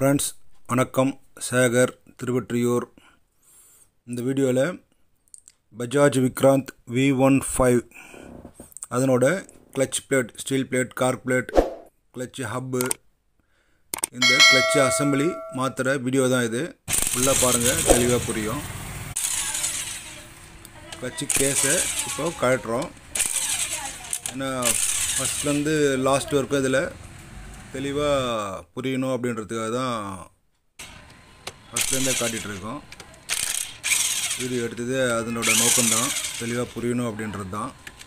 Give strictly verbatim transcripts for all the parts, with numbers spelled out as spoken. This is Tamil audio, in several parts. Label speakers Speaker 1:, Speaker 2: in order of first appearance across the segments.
Speaker 1: Friends, வணக்கம். சேகர் திருவற்றியூர். இந்த வீடியோவில் பஜாஜ் விக்ராந்த் V fifteen அதனோட clutch plate, steel plate, cork plate, clutch hub, இந்த கிளட்ச் அசம்பிளி மாற்றுற வீடியோ தான் இது. ஃபுல்லாக பாருங்கள், தெளிவாக புரியும். கிளட்ச் கேஸை இப்போ கழட்டுறோம். ஏன்னா ஃபஸ்ட்லேருந்து லாஸ்ட் வரைக்கும் இதில் தெளிவாக புரியணும் அப்படின்றதுக்காக தான் ஃபஸ்ட்லேருந்தே காட்டிகிட்ருக்கோம். வீடியோ எடுத்தது அதனோட நோக்கம்தான், தெளிவாக புரியணும் அப்படின்றது தான்.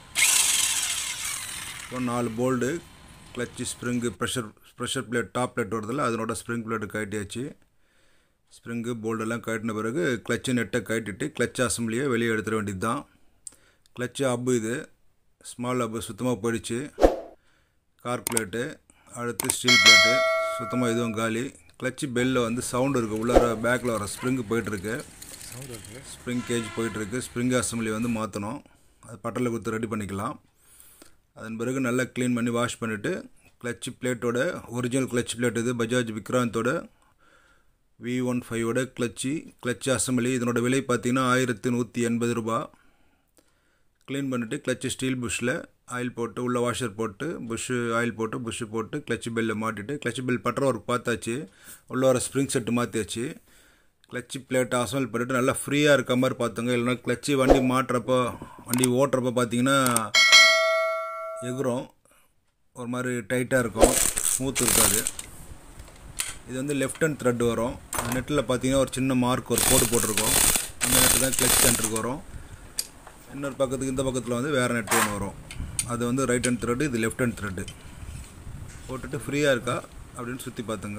Speaker 1: இப்போ நாலு போல்டு, கிளட்சி, spring, pressure pressure plate, top plate வருதில்ல, அதனோட ஸ்ப்ரிங் பிளேட்டு கழட்டியாச்சு. ஸ்ப்ரிங்கு போல்டெல்லாம் கழட்டின பிறகு கிளட்சு நெட்டை கழட்டிட்டு கிளட்ச் அசம்பிளியை வெளியே எடுத்துட வேண்டியது தான். கிளட்சு ஹப்பு, இது ஸ்மால் ஹப்பு சுத்தமாக போயிடுச்சு. கார்க் பிளேட்டு, அடுத்து ஸ்டீல் பிளேட்டு சுத்தமாக இதுவும் காலி. கிளட்சி பெல்லில் வந்து சவுண்டு இருக்குது, உள்ளார பேக்கில் வர ஸ்ப்ரிங்கு போயிட்டுருக்கு, ஸ்ப்ரிங் கேஜ் போயிட்டுருக்கு. ஸ்ப்ரிங் அசம்பிளி வந்து மாற்றணும், அது பட்டரில் கொடுத்து ரெடி பண்ணிக்கலாம். அதன் பிறகு நல்லா க்ளீன் பண்ணி வாஷ் பண்ணிவிட்டு கிளட்சி பிளேட்டோட ஒரிஜினல் கிளட்ச் பிளேட், இது பஜாஜ் விக்ராந்தோட V fifteen ஓட கிளட்சி கிளட்ச் அசம்பிளி. இதனோட விலை பார்த்திங்கன்னா ஆயிரத்தி நூற்றி எண்பது ரூபா. க்ளீன் பண்ணிவிட்டு கிளட்சி ஸ்டீல் புஷ்ஷில் ஆயில் போட்டு, உள்ள வாஷர் போட்டு, புஷ்ஷு ஆயில் போட்டு, புஷ்ஷு போட்டு கிளட்சி பெல்லில் மாட்டிட்டு, கிளட்சி பெல் பட்டர் ஒர்க் பார்த்தாச்சு, உள்ள வர ஸ்ப்ரிங் செட்டு மாற்றியாச்சு. கிளட்சி பிளேட்டை அசம்பிள் பண்ணிவிட்டு நல்லா ஃப்ரீயாக இருக்க மாதிரி பார்த்துங்க. இல்லைனா கிளட்சி வண்டி மாட்டுறப்போ, வண்டி ஓட்டுறப்போ பார்த்திங்கன்னா எகுரும், ஒரு மாதிரி டைட்டாக இருக்கும், ஸ்மூத் இருக்காது. இது வந்து லெஃப்ட் ஹேண்ட் த்ரெட் வரும். அந்த நெட்டில் பார்த்திங்கன்னா ஒரு சின்ன மார்க், ஒரு கோடு போட்டிருக்கோம். அந்த நெட்டு தான் கிளட்ச் சென்டருக்கு வரும். இன்னொரு பக்கத்துக்கு இந்த பக்கத்தில் வந்து வேறு நெட்டு ஒன்று வரும், அது வந்து ரைட் ஹேண்ட் த்ரெட்டு, இது லெஃப்ட் ஹேண்ட் த்ரெட்டு. போட்டுட்டு ஃப்ரீயாக இருக்கா அப்படின்னு சுற்றி பார்த்துங்க.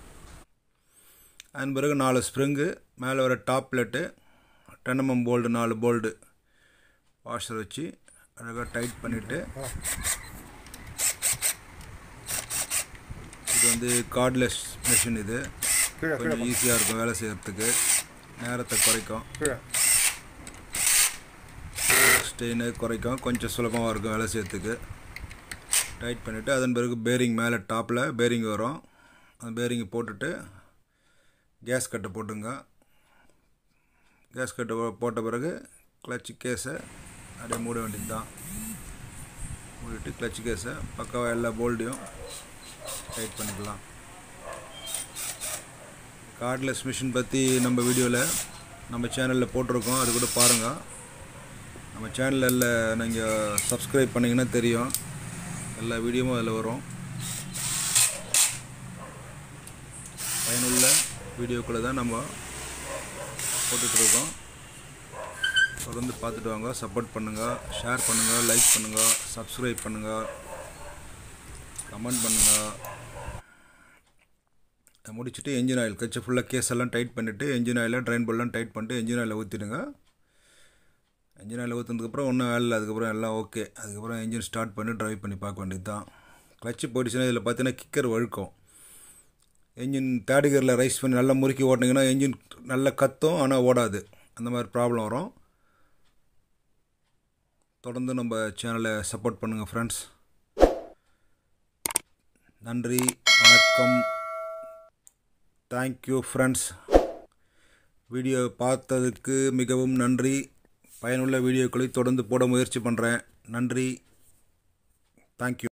Speaker 1: அதன் பிறகு நாலு ஸ்ப்ரிங்கு, மேலே வர top plate, ten mm bolt, நாலு போல்டு வாஷர் வச்சு அழகாக டைட் பண்ணிவிட்டு, இது வந்து கார்ட்லெஸ் மிஷின், இது கொஞ்சம் ஈஸியாக இருக்கும் வேலை செய்கிறதுக்கு, நேரத்தை குறைக்கும், ஸ்டெயினை குறைக்கும், கொஞ்சம் சுலபமாக இருக்கும் வேலை செய்யறதுக்கு. டைட் பண்ணிவிட்டு அதன் பிறகு பேரிங், மேலே டாப்பில் பேரிங் வரும், அந்த பேரிங்கை போட்டுட்டு கேஸ் கட்டை போட்டுங்க. கேஸ் கட்டை போட்ட பிறகு கிளட்சி கேஸை அப்படியே மூட வேண்டியது தான். மூடிட்டு கிளட்சி கேஸை பக்காவாக எல்லா போல்டையும் டைட் பண்ணிக்கலாம். கார்ட்லெஸ் மிஷின் பற்றி நம்ம வீடியோவில் நம்ம சேனலில் போட்டிருக்கோம், அது கூட பாருங்கள். நம்ம சேனலில் நீங்கள் சப்ஸ்கிரைப் பண்ணிங்கன்னா தெரியும், எல்லா வீடியோவும் அதில் வரும். பயனுள்ள வீடியோக்களை தான் நம்ம போட்டுட்ருக்கோம். தொடர்ந்து பார்த்துட்டு வாங்க, சப்போர்ட் பண்ணுங்கள், ஷேர் பண்ணுங்கள், லைக் பண்ணுங்கள், சப்ஸ்கிரைப் பண்ணுங்கள், கமெண்ட் பண்ணுங்கள். முடிச்சுட்டு என்ஜின் ஆயில் கட்சி ஃபுல்லாக கேஸ் எல்லாம் டைட் பண்ணிவிட்டு, என்ஜின் ஆயிலில் ட்ரைன் போல்லாம் டைட் பண்ணிட்டு என்ஜின் ஆயிலில் ஊற்றிடுங்க. என்ஜின் ஆயில் ஊற்றுனதுக்கப்புறம் ஒன்றும் வேலை இல்லை, அதுக்கப்புறம் எல்லாம் ஓகே. அதுக்கப்புறம் என்ஜின் ஸ்டார்ட் பண்ணி ட்ரைவ் பண்ணி பார்க்க வேண்டியது தான். கிளட்சி போயிடுச்சுன்னா இதில் பார்த்தீங்கன்னா கிக்கர் வழுக்கும். என்ஜின் தேர்ட் கியரில் ரைஸ் பண்ணி நல்லா முறுக்கி ஓட்டினீங்கன்னா என்ஜின் நல்லா கத்தும், ஆனால் ஓடாது, அந்த மாதிரி ப்ராப்ளம் வரும். தொடர்ந்து நம்ம சேனலை சப்போர்ட் பண்ணுங்கள் ஃப்ரெண்ட்ஸ். நன்றி, வணக்கம், தேங்க்யூ ஃப்ரெண்ட்ஸ். வீடியோ பார்த்ததுக்கு மிகவும் நன்றி. பயனுள்ள வீடியோக்களை தொடர்ந்து போட முயற்சி பண்ணுறேன். நன்றி, தேங்க்யூ.